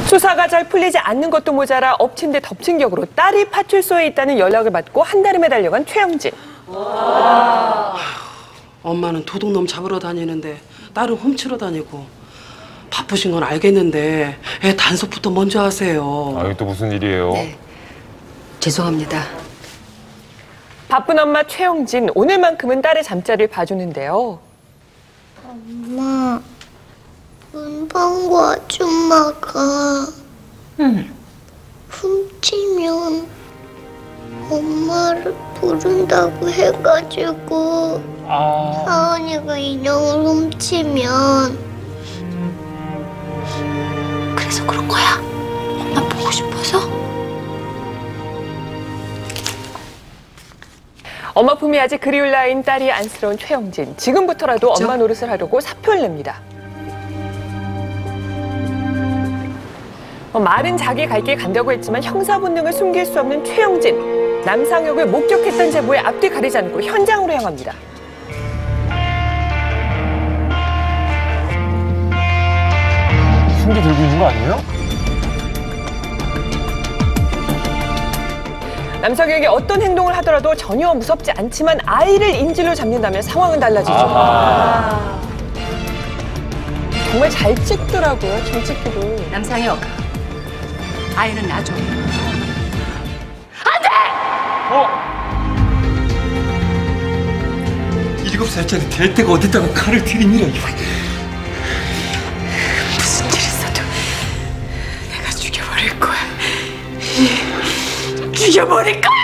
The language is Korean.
수사가 잘 풀리지 않는 것도 모자라 엎친 데 덮친 격으로 딸이 파출소에 있다는 연락을 받고 한달음에 달려간 최영진. 엄마는 도둑놈 잡으러 다니는데 딸은 훔치러 다니고 바쁘신 건 알겠는데 애 단속부터 먼저 하세요. 이게 또 무슨 일이에요? 네, 죄송합니다. 바쁜 엄마 최영진, 오늘만큼은 딸의 잠자리를 봐주는데요. 엄마, 문방구 아줌마가 훔치면 엄마를 부른다고 해가지고 사은이가 인형을 훔치면 그래서 그런 거야? 엄마 보고 싶어서? 엄마 품이 아직 그리울 나이인 딸이 안쓰러운 최영진. 지금부터라도 엄마 노릇을 하려고 사표를 냅니다. 말은 자기 갈 길 간다고 했지만 형사 본능을 숨길 수 없는 최영진. 남상혁을 목격했던 제보에 앞뒤 가리지 않고 현장으로 향합니다. 흉기 들고 있는 거 아니에요? 남상혁이 어떤 행동을 하더라도 전혀 무섭지 않지만 아이를 인질로 잡는다면 상황은 달라지죠. 정말 잘 찍더라고요, 좀 찍기도. 남상혁, 아이는 놔줘. 안 돼! 7살짜리 될 때가 어딨다고 칼을 들이밀어. 무슨 일 있어도 내가 죽여버릴 거야. 죽여버릴 거야!